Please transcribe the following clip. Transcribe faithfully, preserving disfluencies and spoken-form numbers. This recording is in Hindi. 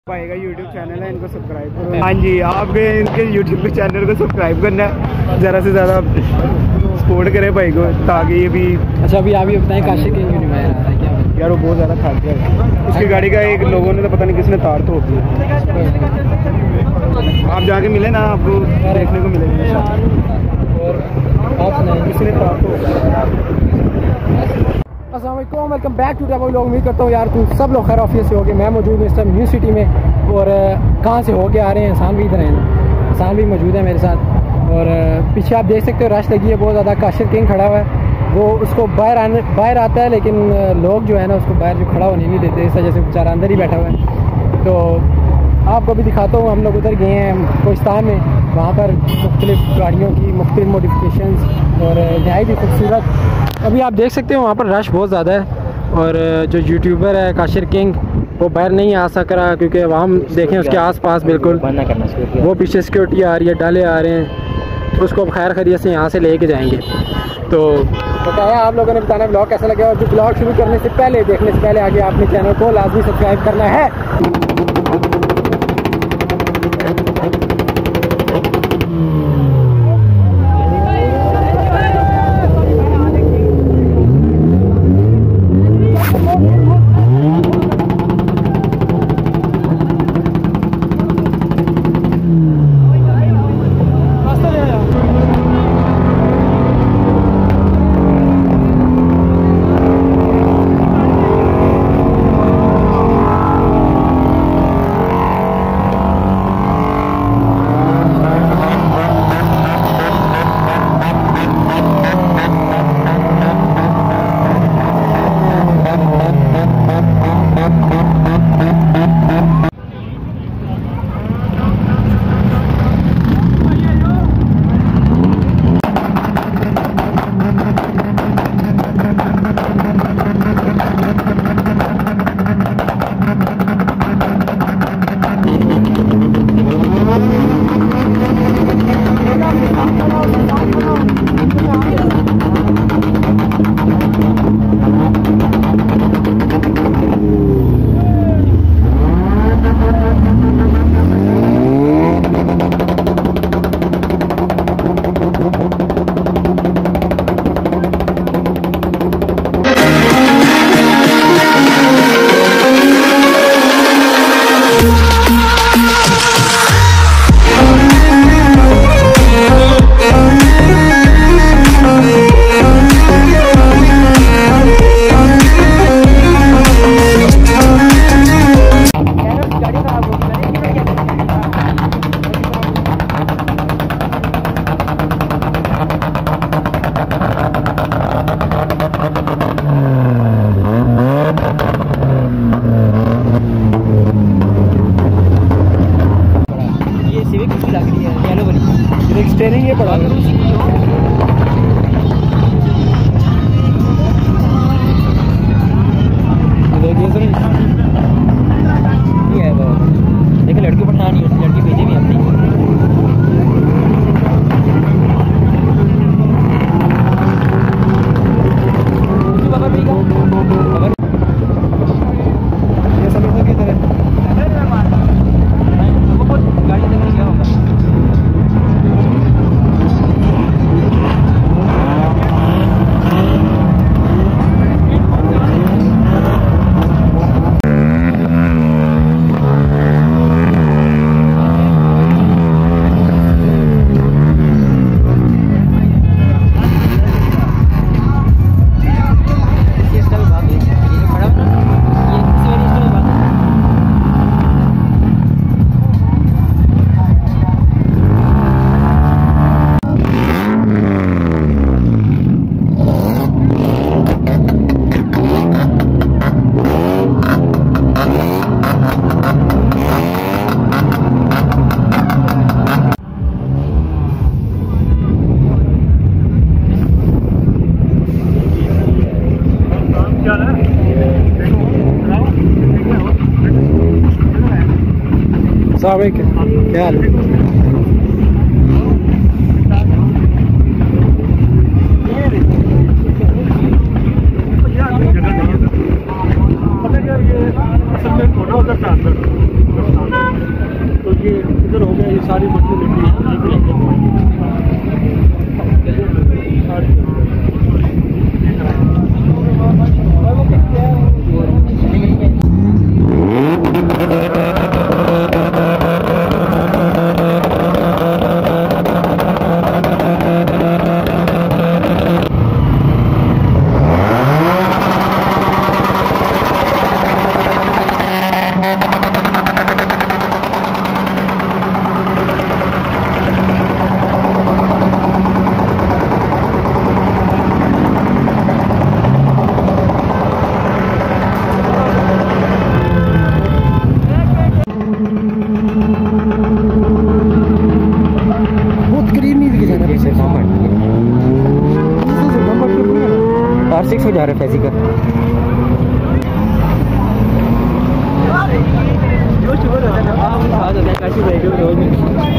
भाई का यूट्यूब चैनल है, इनको सब्सक्राइब करो। हाँ जी, आप भी इनके यूट्यूब चैनल को सब्सक्राइब करना है, ज़्यादा से ज़्यादा सपोर्ट करें भाई को, ताकि ये भी। अच्छा, अभी आप ये बताएं काशी के यूनिवर्सिटी में आ रहा है क्या यार वो बहुत ज़्यादा खा गया उसकी गाड़ी का, एक लोगों ने तो पता नहीं किसने तार तोड़ दिया। आप जाके मिले ना, आपको देखने को मिलेगा। और आप नहीं किसी ने तार तोड़ दिया। अस्सलाम वालेकुम, welcome back to travel vlog. उम्मीद करता हूँ यार तुम सब लोग खैर ऑफिस से हो गए। मैं मौजूद हूँ इस टाइम न्यू सिटी में, और कहाँ से हो के आ रहे हैं, एहसान भी इधर हैं, एहसान भी मौजूद है मेरे साथ। और पीछे आप देख सकते हो रश लगी है बहुत ज़्यादा। काशिर किंग खड़ा हुआ है, वो उसको बाहर आने बाहर आता है, लेकिन लोग जो है ना उसको बाहर जो खड़ा होने नहीं देते, इस वजह से बेचारा अंदर ही बैठा हुआ है। तो आपको भी दिखाता हूँ, हम लोग उधर गए हैं कोहिस्तान में, वहाँ पर मुख्तलिफ गाड़ियों की मुख्तलिफ मॉडिफिकेशंस और नहायत ही खूबसूरत। अभी आप देख सकते हो वहाँ पर रश बहुत ज़्यादा है, और जो यूट्यूबर है काशिर किंग वो बाहर नहीं आ सक रहा, क्योंकि वहाँ हम देखें उसके आसपास बिल्कुल वो पीछे सिक्योरिटी आ रही है, डाले आ रहे हैं, तो उसको खैर खैरियत से यहाँ से लेके जाएंगे। तो बताया आप लोगों ने, बताना ब्लॉग कैसा लगा, और जो ब्लॉग शुरू करने से पहले देखने से पहले आगे आपने चैनल को लाजमी सब्सक्राइब करना है। स्टेयरिंग ये पड़ा देखिए, लड़की पढ़ना नहीं है, लड़की भेजी भी अपनी। क्या हाल है? असल में थोड़ा उधर से अंदर सारी बच्चे आर सिक्स में जा रहे फैजी का। जो शुगर होता है ना, आप खा जाते हैं कैसी